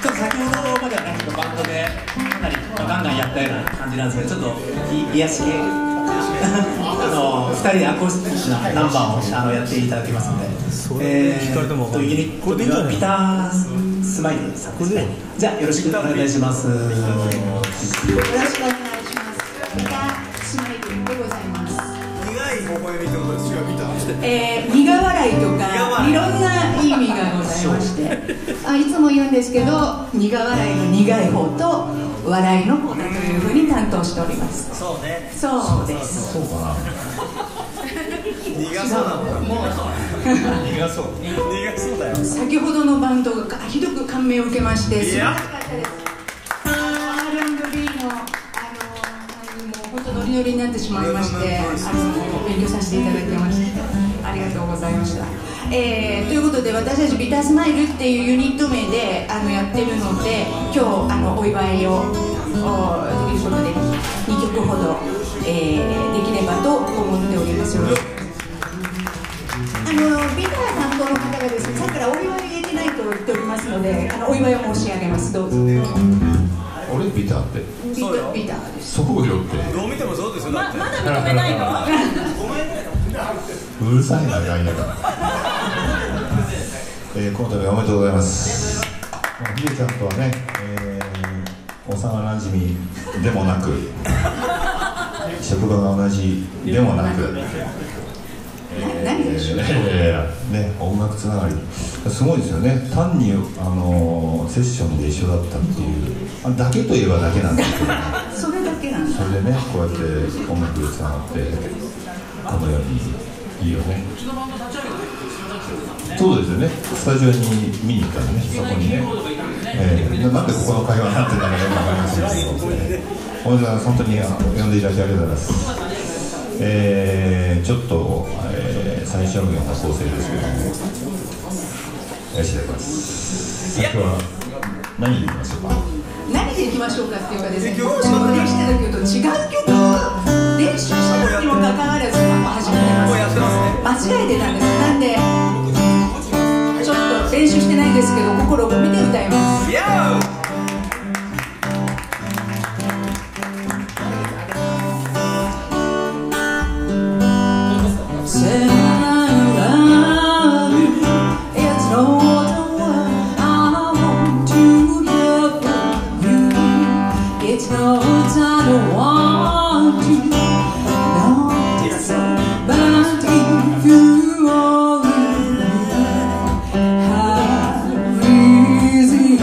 ちょっと先ほどまではね、バンドでかなりガンガンやったような感じなんですけど、ちょっと癒し系2人でアコースティックなナンバーをやっていただきますので、ユニットではピタースマイルさんですね。じゃあよろしくお願いします。 よろしくお願いします。ピタースマイルでございます。 苦い微笑みってことですよ。 苦笑いとかいろんな意味がございまして、いつも言うんですけど、苦笑いの苦い方と笑いの方だというふうに担当しております。 そうね。 そうです。 そうかな。 苦そうだもん。苦そう。苦そうだよ。 先ほどのバンドがひどく感銘を受けまして、素晴らしかったです。R&B のもう本当ノリノリになってしまいまして、勉強させていただいてまして、ありがとうございました。ということで、私たちビタースマイルっていうユニット名でやってるので、今日お祝いをできることで2曲ほど、できればと思っております。ビター担当の方がですね、さっきからお祝い入れてないと言っておりますので、お祝いを申し上げます。どうぞ。 俺ビターってビターです。 そうよって。 どう見てもそうですよ。 まだ認めないの？ うるさいな、ガイナが。この度おめでとうございます。ヒデちゃんとはね、幼なじみでもなく、職場が同じでもなく、 何でしょうね、音楽つながりすごいですよね。単にセッションで一緒だったっていうだけといえばだけなんですけど、ね、 それだけなんだ。 それでね、こうやって音楽でつながってこのようにいいよね。そうですよね。スタジオに見に行ったらね、そこにね、なんでここの会話になってるのかよくわかりませんけど、おめでとうございます。本当に呼んでいただきありがとうございます。ちょっと、最小限な構成ですけども、よろしくお願いします。先は何でいきましょうか。 何でいきましょうかっていうかですね、当初の練習した時と違う曲を練習したにもかかわらず始めてます。間違えてたんです。なんでちょっと練習してないんですけど、心を込めて歌います。Easy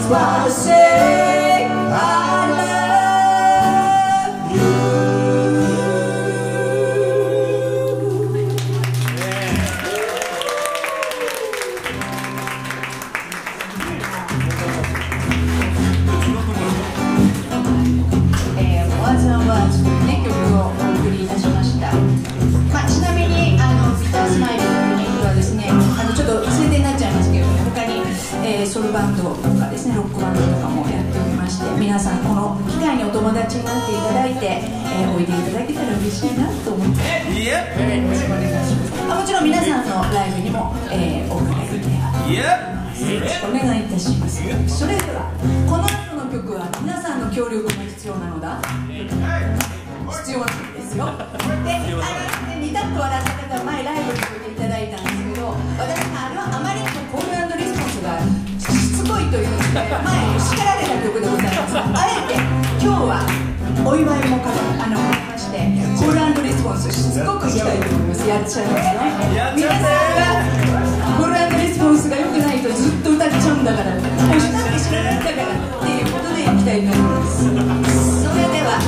just wanna say I love you. Words and Wordsというね曲をお送りいたしました。ちなみにビタースマイルのユニットはですね、ちょっと宣伝になっちゃいますけれども、他に、ソルバンドとかですね、ロックバンドとかもやっておりまして、皆さんこの機会にお友達になっていただいて、おいでいただけたら嬉しいなと思って、よろしくお願いします。もちろん皆さんのライブにも、お伺いできればよろしくお願いいたします。それではこの後の曲は皆さんの協力が必要なのだ。必要なんですよ。で、ニタッと笑った方は前ライブに来ていただいたんですけど、私あれはあまりにもコール&リスポンスがしつこいというので前叱られた曲でございます。あえて今日はお祝いも兼ねましてコール&リスポンスしつこくいきたいと思います。やっちゃいますよ。皆さんがコール&リスポンスが良くないとずっと歌っちゃうんだから、押しなんて知らないんだからっていうことでいきたいと思います。それでは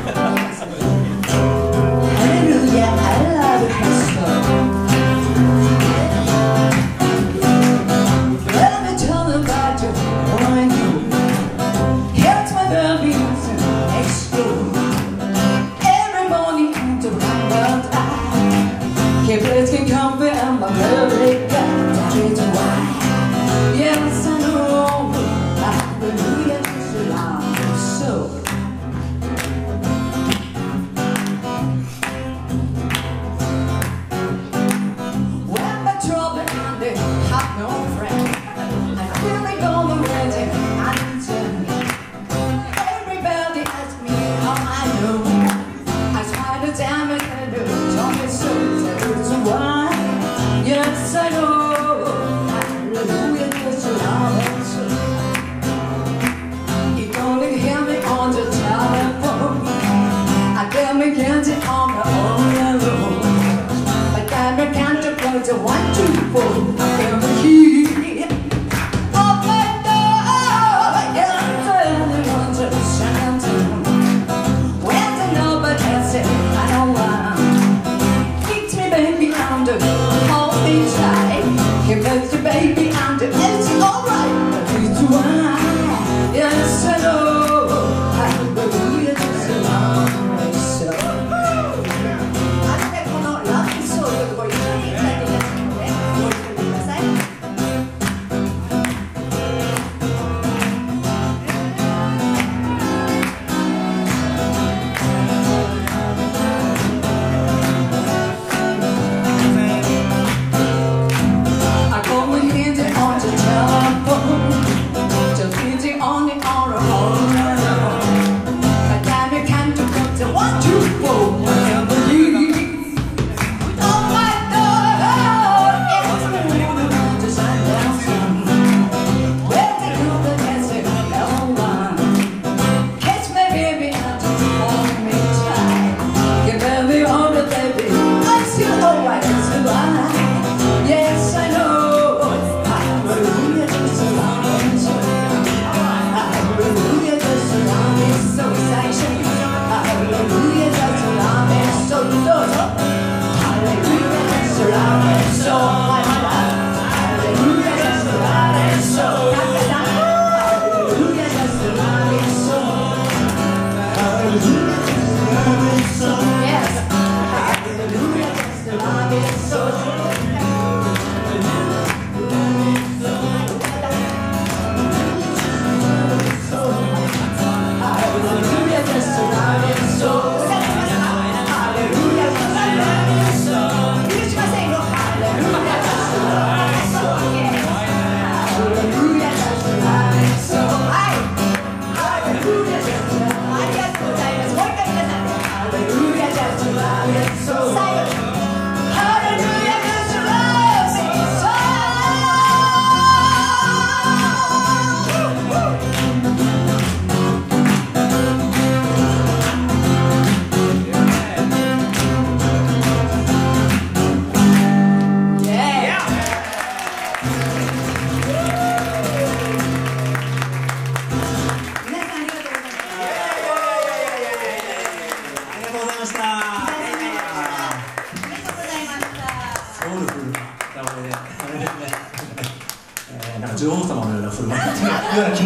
Hallelujah, I love you so. Let me tell about you, all I know. Here's my baby, next door. Every morning comes around, but I can't let it come and my lovely God, that is why. Yes, I know, hallelujah.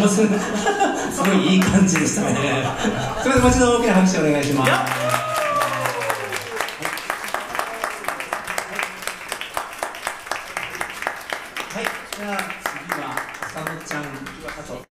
ます。すごいいい感じでしたね。それではもう一度大きな拍手お願いします。はい、じゃあ次はさとちゃん。